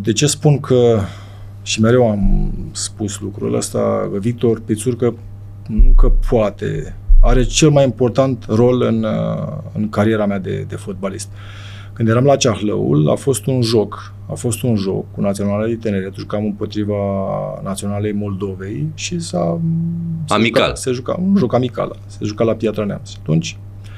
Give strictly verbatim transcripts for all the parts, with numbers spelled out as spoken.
De ce spun că, și mereu am spus lucrul ăsta, Victor Pițurcă nu că poate, are cel mai important rol în, în cariera mea de, de fotbalist. Când eram la Ceahlăul, a fost un joc, a fost un joc cu Naționala de Tineret, jucam împotriva Naționalei Moldovei și s-a... Amical. Se juca, un joc amical, se juca la Piatra Neamț. Atunci,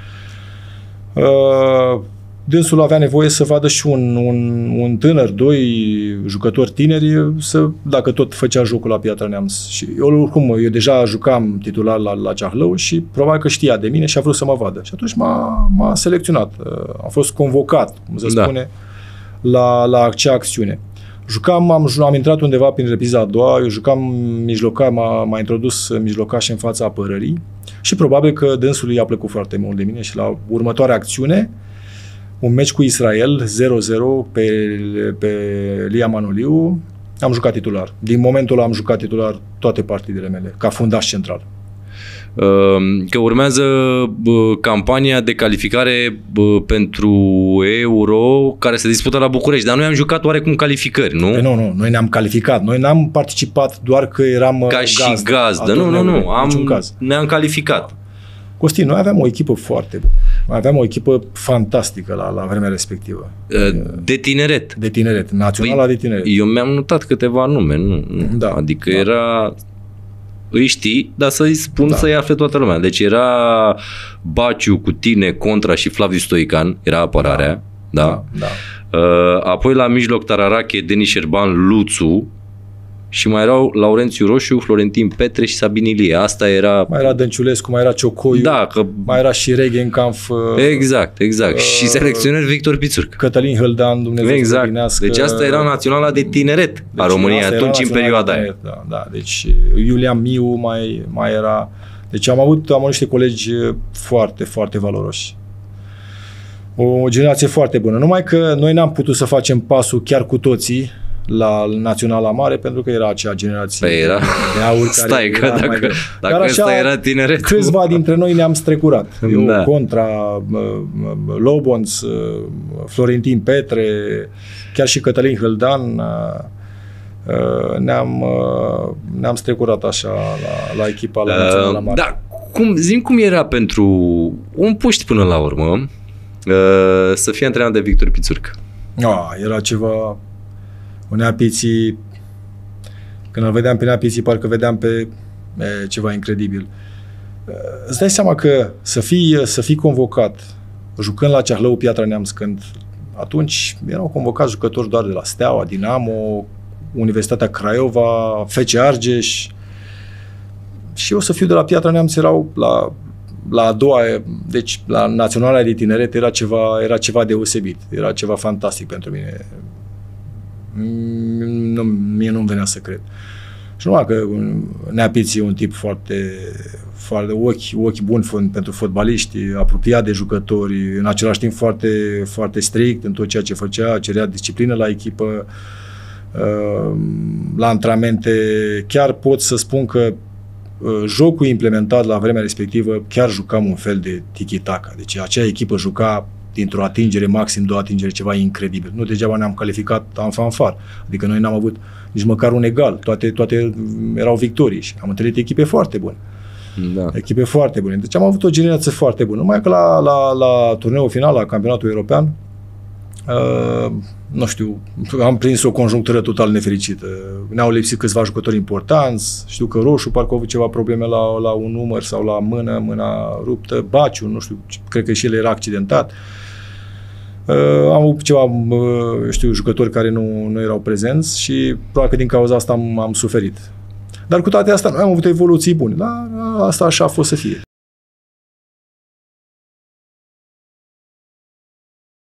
uh, dânsul avea nevoie să vadă și un, un, un tânăr, doi jucători tineri, să, dacă tot făcea jocul la Piatra Neamț. Și eu, oricum, eu deja jucam titular la, la Ceahlău și probabil că știa de mine și a vrut să mă vadă. Și atunci m-a, m-a selecționat. Am fost convocat, cum se spune, da. la, la acea acțiune. Jucam, am, am intrat undeva prin repriza a doua, eu jucam mijlocaș, m-a, m-a introdus mijlocaș în fața apărării și probabil că dânsului i-a plăcut foarte mult de mine și la următoarea acțiune, un meci cu Israel, zero zero, pe, pe Lia Manoliu, am jucat titular. Din momentul ăla am jucat titular toate partidele mele, ca fundaș central. Că urmează campania de calificare pentru Euro care se dispută la București, dar noi am jucat oarecum calificări, nu? Păi nu, nu, noi ne-am calificat. Noi n-am participat doar că eram ca gazdă. și gazdă. Nu, nu, nu, am, ne-am calificat. Costin, noi aveam o echipă foarte bună. Aveam o echipă fantastică la, la vremea respectivă. De tineret. De tineret, naționala păi, de tineret. Eu mi-am notat câteva nume, nu? Da, adică da. era... Îi știi, dar să-i spun da. Să-i afle toată lumea. Deci era Baciu cu tine, Contra și Flaviu Stoican, era apărarea. Da. Da. Da. Apoi la mijloc Tararache, Denis Șerban, Luțu. Și mai erau Laurențiu Roșu, Florentin Petre și Sabin Ilie. Asta era... Mai era Dănciulescu, mai era Ciocoiu, da, că... mai era și Regenkampf. Exact, exact. Uh, și selecționer Victor Pițurcă. Cătălin Hăldan, Dumnezeu exact. să împlinească. Deci asta era naționala de tineret deci a României atunci în perioada aia. Da, da. Deci Iulian Miu mai, mai era... Deci am avut, am avut niște colegi foarte, foarte valoroși. O generație foarte bună. Numai că noi n-am putut să facem pasul chiar cu toții la Naționala Mare, pentru că era acea generație păi era. de aur. Stai, că dacă, mai dacă ăsta era tineret. Câțiva dintre noi ne-am strecurat. Eu, da. Contra, Lobonț, Florentin Petre, chiar și Cătălin Hăldan, ne-am, ne-am strecurat așa la, la echipa la Naționala Mare. Da, cum, zi-mi cum era pentru un puști până la urmă să fie antrenat de Victor Pițurcă? Ah, era ceva... Neapiții, când îl vedeam pe Neapiții, parcă vedeam pe e, ceva incredibil. Îți dai seama că să fii, să fii convocat, jucând la Ceahlău, Piatra Neamț, când atunci erau convocați jucători doar de la Steaua, Dinamo, Universitatea Craiova, F C Argeș, și eu să fiu de la Piatra Neamț, erau la, la a doua, deci la Naționala de Tineret era ceva, era ceva deosebit, era ceva fantastic pentru mine. Nu, mie nu-mi venea să cred. Și numai că Neapiții e un tip foarte, foarte ochi, ochi buni pentru fotbaliști, apropiat de jucători, în același timp foarte, foarte strict în tot ceea ce făcea, cerea disciplină la echipă, la antrenamente. Chiar pot să spun că jocul implementat la vremea respectivă, chiar jucam un fel de tiki-taka. Deci acea echipă juca dintr-o atingere, maxim două atingere, ceva incredibil. Nu degeaba ne-am calificat în fanfar. Adică noi n-am avut nici măcar un egal. Toate, toate erau victorii și am întâlnit echipe foarte bune. Da. Echipe foarte bune. Deci am avut o generație foarte bună. Numai că la, la, la turneul final, la campionatul european, uh, nu știu, am prins o conjunctură total nefericită. Ne-au lipsit câțiva jucători importanți. Știu că Roșu parcă a avut ceva probleme la, la un număr sau la mână, mâna ruptă. Baciu, nu știu, cred că și el era accidentat. Uh, am avut ceva, uh, știu, jucători care nu, nu erau prezenți și probabil că din cauza asta am, am suferit. Dar cu toate astea, noi am avut evoluții bune. Dar asta așa a fost să fie.